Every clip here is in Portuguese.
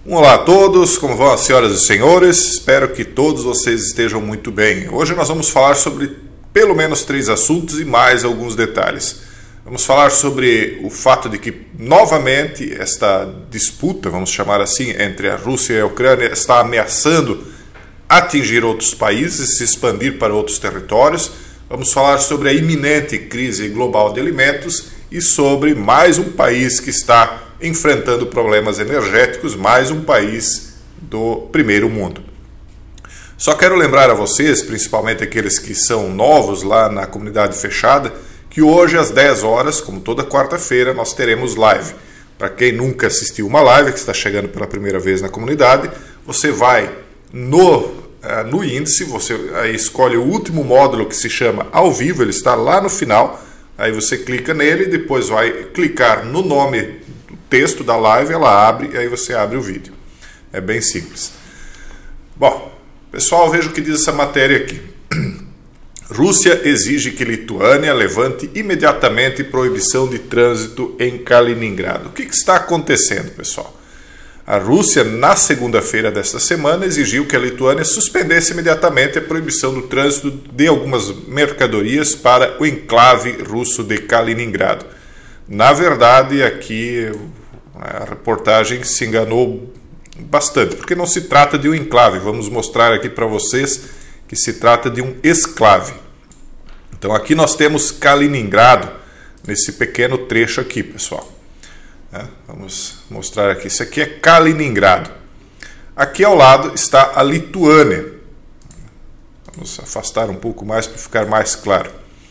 Olá a todos, como vão as senhoras e senhores? Espero que todos vocês estejam muito bem. Hoje nós vamos falar sobre pelo menos 3 assuntos e mais alguns detalhes. Vamos falar sobre o fato de que novamente esta disputa, vamos chamar assim, entre a Rússia e a Ucrânia está ameaçando atingir outros países, se expandir para outros territórios. Vamos falar sobre a iminente crise global de alimentos e sobre mais um país que está enfrentando problemas energéticos, mais um país do primeiro mundo. Só quero lembrar a vocês, principalmente aqueles que são novos lá na comunidade fechada, que hoje às 10 horas, como toda quarta-feira, nós teremos live. Para quem nunca assistiu uma live, que está chegando pela primeira vez na comunidade, você vai no índice, você aí escolhe o último módulo que se chama ao vivo, ele está lá no final, aí você clica nele e depois vai clicar no nome texto da live, ela abre e aí você abre o vídeo. É bem simples. Bom, pessoal, veja o que diz essa matéria aqui. Rússia exige que Lituânia levante imediatamente proibição de trânsito em Kaliningrado. O que está acontecendo, pessoal? A Rússia, na segunda-feira desta semana, exigiu que a Lituânia suspendesse imediatamente a proibição do trânsito de algumas mercadorias para o enclave russo de Kaliningrado. Na verdade, aqui a reportagem se enganou bastante, porque não se trata de um enclave. Vamos mostrar aqui para vocês que se trata de um exclave. Então aqui nós temos Kaliningrado, nesse pequeno trecho aqui, pessoal. Vamos mostrar aqui. Isso aqui é Kaliningrado. Aqui ao lado está a Lituânia. Vamos afastar um pouco mais para ficar mais claro.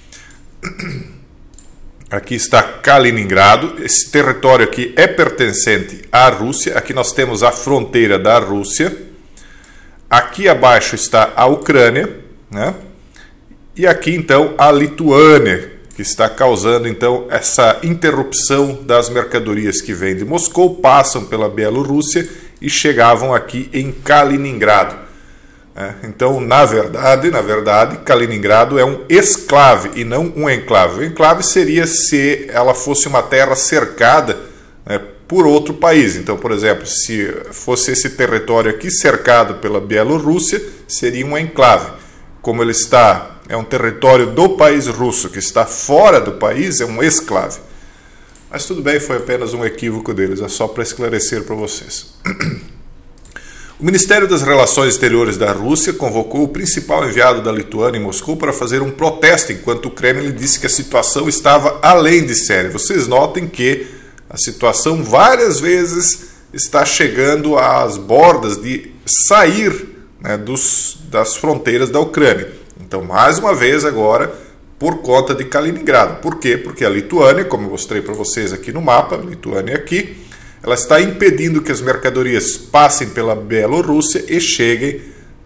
Aqui está Kaliningrado, esse território aqui é pertencente à Rússia, aqui nós temos a fronteira da Rússia, aqui abaixo está a Ucrânia, né? E aqui então a Lituânia, que está causando então essa interrupção das mercadorias que vêm de Moscou, passam pela Bielorrússia e chegavam aqui em Kaliningrado. Então, na verdade, Kaliningrado é um exclave e não um enclave. O enclave seria se ela fosse uma terra cercada, né, por outro país. Então, por exemplo, se fosse esse território aqui cercado pela Bielorrússia, seria um enclave. Como ele está, é um território do país russo que está fora do país, é um exclave. Mas tudo bem, foi apenas um equívoco deles, é só para esclarecer para vocês. O Ministério das Relações Exteriores da Rússia convocou o principal enviado da Lituânia em Moscou para fazer um protesto, enquanto o Kremlin disse que a situação estava além de séria. Vocês notem que a situação várias vezes está chegando às bordas de sair, né, das fronteiras da Ucrânia. Então, mais uma vez agora, por conta de Kaliningrado. Por quê? Porque a Lituânia, como eu mostrei para vocês aqui no mapa, a Lituânia aqui, ela está impedindo que as mercadorias passem pela Bielorrússia e cheguem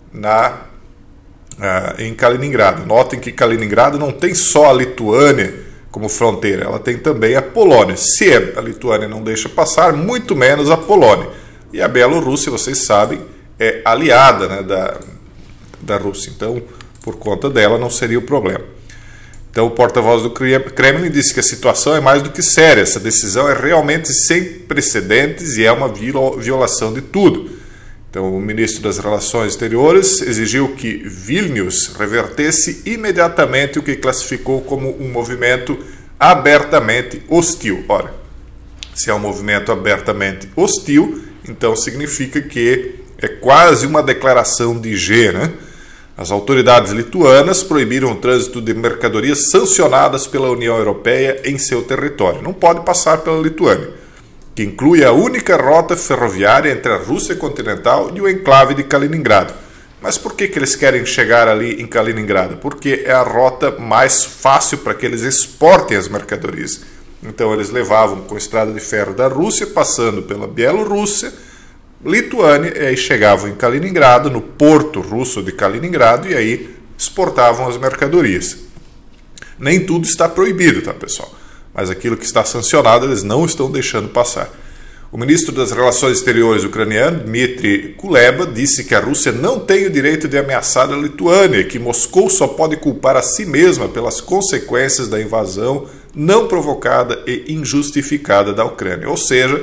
em Kaliningrado. Notem que Kaliningrado não tem só a Lituânia como fronteira, ela tem também a Polônia. Se a Lituânia não deixa passar, muito menos a Polônia. E a Bielorrússia, vocês sabem, é aliada, né, da Rússia. Então, por conta dela, não seria o problema. Então, o porta-voz do Kremlin disse que a situação é mais do que séria. Essa decisão é realmente sem precedentes e é uma violação de tudo. Então, o ministro das Relações Exteriores exigiu que Vilnius revertesse imediatamente o que classificou como um movimento abertamente hostil. Ora, se é um movimento abertamente hostil, então significa que é quase uma declaração de G, né? As autoridades lituanas proibiram o trânsito de mercadorias sancionadas pela União Europeia em seu território. Não pode passar pela Lituânia, que inclui a única rota ferroviária entre a Rússia continental e o enclave de Kaliningrado. Mas por que eles querem chegar ali em Kaliningrado? Porque é a rota mais fácil para que eles exportem as mercadorias. Então eles levavam com a estrada de ferro da Rússia, passando pela Bielorrússia, Lituânia, e aí chegavam em Kaliningrado, no porto russo de Kaliningrado, e aí exportavam as mercadorias. Nem tudo está proibido, tá, pessoal? Mas aquilo que está sancionado, eles não estão deixando passar. O ministro das Relações Exteriores ucraniano, Dmitry Kuleba, disse que a Rússia não tem o direito de ameaçar a Lituânia e que Moscou só pode culpar a si mesma pelas consequências da invasão não provocada e injustificada da Ucrânia. Ou seja,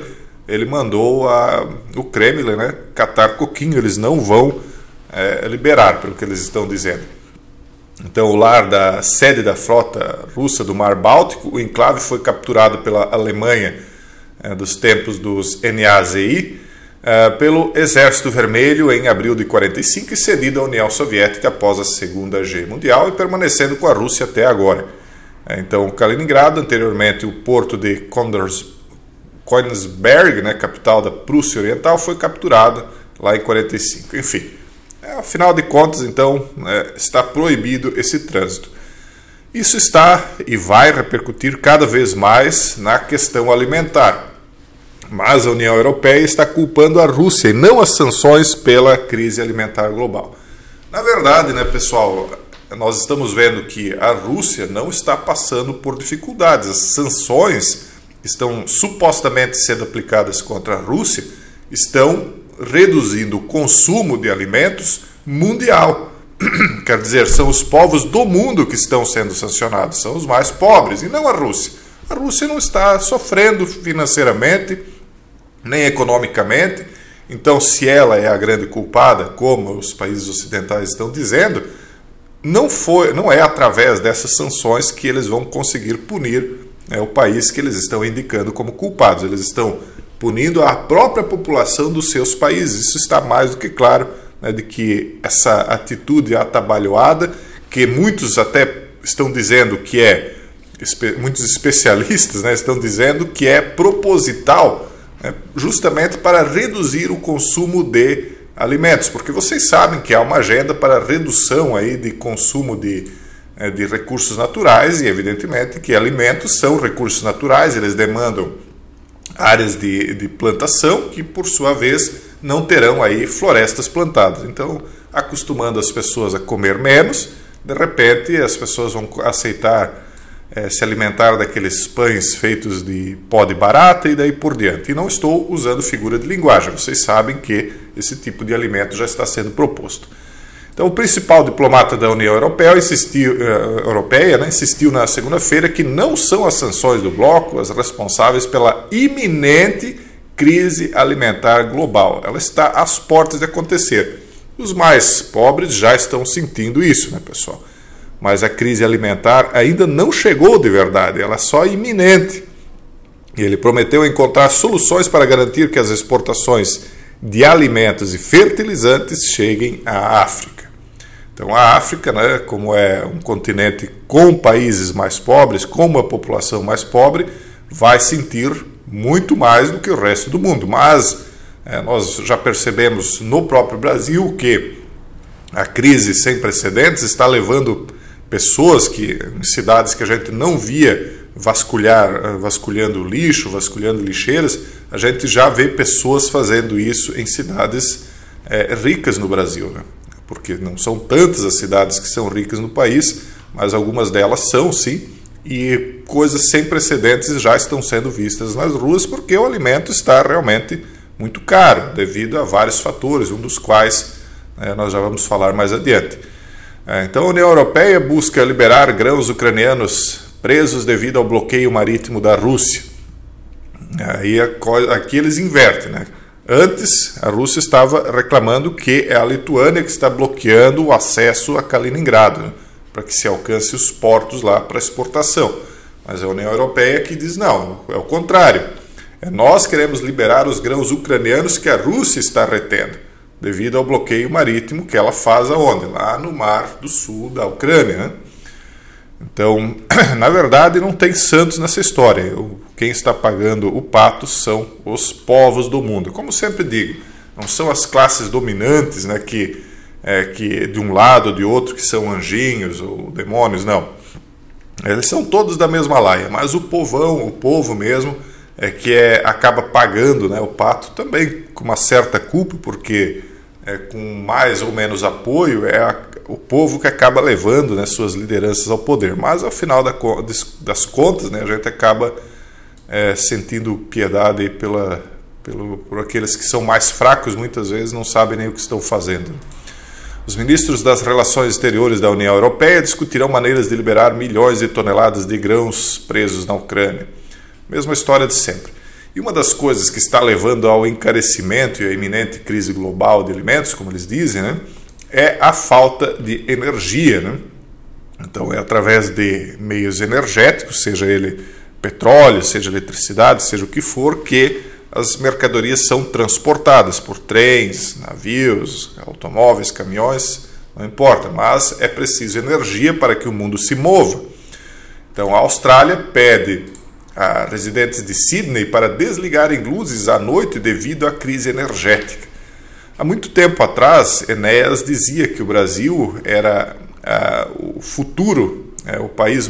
ele mandou o Kremlin, né, catar coquinho. Eles não vão liberar, pelo que eles estão dizendo. Então, o lar da sede da frota russa do Mar Báltico, o enclave foi capturado pela Alemanha dos tempos dos NAZI, pelo Exército Vermelho em abril de 1945 e cedido à União Soviética após a Segunda Guerra Mundial e permanecendo com a Rússia até agora. Então, Kaliningrado, anteriormente o porto de Königsberg, né, capital da Prússia Oriental, foi capturado lá em 1945. Enfim, afinal de contas, então, está proibido esse trânsito. Isso está e vai repercutir cada vez mais na questão alimentar. Mas a União Europeia está culpando a Rússia e não as sanções pela crise alimentar global. Na verdade, né, pessoal, nós estamos vendo que a Rússia não está passando por dificuldades. As sanções que estão supostamente sendo aplicadas contra a Rússia estão reduzindo o consumo de alimentos mundial. Quer dizer, são os povos do mundo que estão sendo sancionados, são os mais pobres, e não a Rússia. A Rússia não está sofrendo financeiramente, nem economicamente. Então, se ela é a grande culpada, como os países ocidentais estão dizendo, não é através dessas sanções que eles vão conseguir punir o país que eles estão indicando como culpados. Eles estão punindo a própria população dos seus países. Isso está mais do que claro, né, de que essa atitude atabalhoada, que muitos até estão dizendo que muitos especialistas, né, estão dizendo que é proposital, justamente para reduzir o consumo de alimentos, porque vocês sabem que há uma agenda para redução aí de consumo de recursos naturais, e evidentemente que alimentos são recursos naturais, eles demandam áreas de plantação que, por sua vez, não terão aí florestas plantadas. Então, acostumando as pessoas a comer menos, de repente as pessoas vão aceitar se alimentar daqueles pães feitos de pó de barata e daí por diante. E não estou usando figura de linguagem, vocês sabem que esse tipo de alimento já está sendo proposto. Então, o principal diplomata da União Europeia insistiu na segunda-feira que não são as sanções do bloco as responsáveis pela iminente crise alimentar global. Ela está às portas de acontecer. Os mais pobres já estão sentindo isso, né, pessoal? Mas a crise alimentar ainda não chegou de verdade, ela é só iminente. E ele prometeu encontrar soluções para garantir que as exportações de alimentos e fertilizantes cheguem à África. Então, a África, né, como é um continente com países mais pobres, com uma população mais pobre, vai sentir muito mais do que o resto do mundo. Mas nós já percebemos no próprio Brasil que a crise sem precedentes está levando pessoas em cidades que a gente não via vasculhando lixo, vasculhando lixeiras, a gente já vê pessoas fazendo isso em cidades ricas no Brasil, né? Porque não são tantas as cidades que são ricas no país, mas algumas delas são, sim, e coisas sem precedentes já estão sendo vistas nas ruas, porque o alimento está realmente muito caro, devido a vários fatores, um dos quais nós já vamos falar mais adiante. Então, a União Europeia busca liberar grãos ucranianos presos devido ao bloqueio marítimo da Rússia. Aí aqui eles invertem, né? Antes, a Rússia estava reclamando que é a Lituânia que está bloqueando o acesso a Kaliningrado, né, para que se alcance os portos lá para exportação. Mas a União Europeia que diz não, é o contrário. Nós queremos liberar os grãos ucranianos que a Rússia está retendo, devido ao bloqueio marítimo que ela faz aonde? Lá no Mar do Sul da Ucrânia, né? Então, na verdade, não tem santos nessa história. Quem está pagando o pato são os povos do mundo. Como sempre digo, não são as classes dominantes, né, que de um lado ou de outro que são anjinhos ou demônios, não. Eles são todos da mesma laia, mas o povão, o povo mesmo, acaba pagando, né, o pato também com uma certa culpa, porque com mais ou menos apoio o povo que acaba levando, né, suas lideranças ao poder. Mas ao final das contas, né, a gente acaba sentindo piedade por aqueles que são mais fracos, muitas vezes não sabem nem o que estão fazendo. Os ministros das Relações Exteriores da União Europeia discutirão maneiras de liberar milhões de toneladas de grãos presos na Ucrânia. Mesma história de sempre. E uma das coisas que está levando ao encarecimento e à iminente crise global de alimentos, como eles dizem, né, é a falta de energia, né? Então é através de meios energéticos, seja ele petróleo, seja eletricidade, seja o que for, que as mercadorias são transportadas por trens, navios, automóveis, caminhões, não importa, mas é preciso energia para que o mundo se mova. Então a Austrália pede a residentes de Sydney para desligarem luzes à noite devido à crise energética. Há muito tempo atrás, Enéas dizia que o Brasil era o futuro país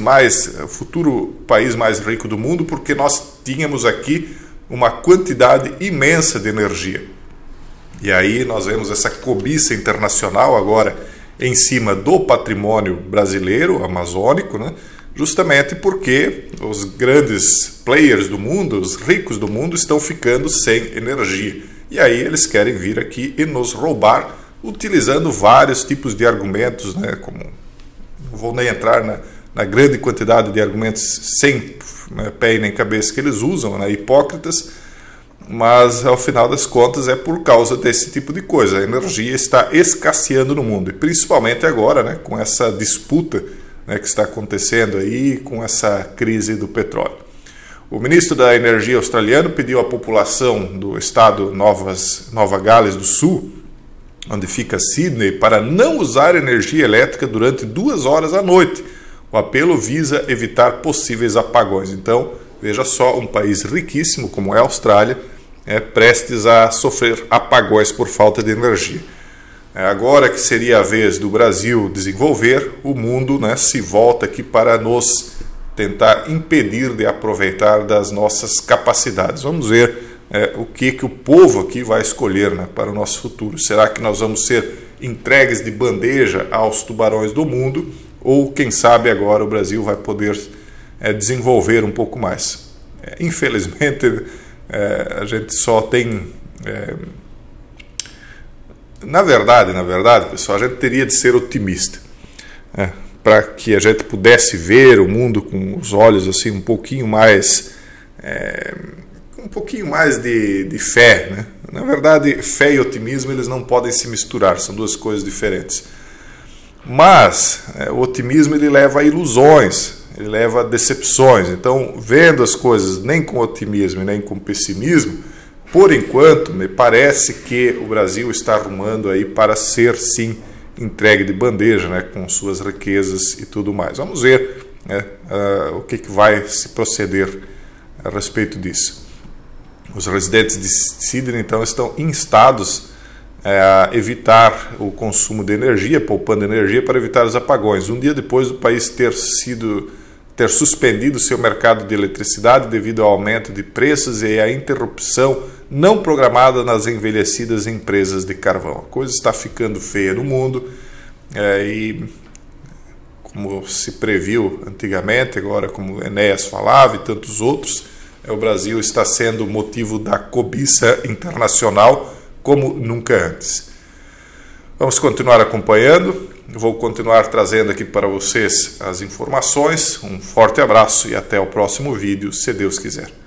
mais rico do mundo, porque nós tínhamos aqui uma quantidade imensa de energia. E aí nós vemos essa cobiça internacional agora em cima do patrimônio brasileiro, amazônico, né? Justamente porque os grandes players do mundo, os ricos do mundo, estão ficando sem energia. E aí eles querem vir aqui e nos roubar, utilizando vários tipos de argumentos, né? Como, não vou nem entrar na grande quantidade de argumentos sem pé e nem cabeça que eles usam, né? Hipócritas, mas ao final das contas é por causa desse tipo de coisa. A energia está escasseando no mundo, e principalmente agora, né? Com essa disputa, né, que está acontecendo aí com essa crise do petróleo. O ministro da Energia australiano pediu à população do estado Nova Gales do Sul, onde fica Sydney, para não usar energia elétrica durante 2 horas à noite. O apelo visa evitar possíveis apagões. Então, veja só, um país riquíssimo como é a Austrália, prestes a sofrer apagões por falta de energia. Agora que seria a vez do Brasil desenvolver, o mundo, né, se volta aqui para nos tentar impedir de aproveitar das nossas capacidades. Vamos ver o que o povo aqui vai escolher, né, para o nosso futuro. Será que nós vamos ser entregues de bandeja aos tubarões do mundo, ou quem sabe agora o Brasil vai poder desenvolver um pouco mais? Infelizmente, a gente só tem... Na verdade, pessoal, a gente teria de ser otimista, para que a gente pudesse ver o mundo com os olhos assim um pouquinho mais de fé, né? Na verdade, fé e otimismo eles não podem se misturar, são duas coisas diferentes. Mas o otimismo ele leva a ilusões, ele leva a decepções. Então, vendo as coisas nem com otimismo nem com pessimismo, por enquanto, me parece que o Brasil está arrumando aí para ser, sim, entregue de bandeja, né, com suas riquezas e tudo mais. Vamos ver, né, o que vai se proceder a respeito disso. Os residentes de Sydney, então, estão instados a evitar o consumo de energia, poupando energia para evitar os apagões. Um dia depois do país ter suspendido seu mercado de eletricidade devido ao aumento de preços e à interrupção não programada nas envelhecidas empresas de carvão. A coisa está ficando feia no mundo e, como se previu antigamente, agora como Enéas falava e tantos outros, o Brasil está sendo motivo da cobiça internacional como nunca antes. Vamos continuar acompanhando, vou continuar trazendo aqui para vocês as informações. Um forte abraço e até o próximo vídeo, se Deus quiser.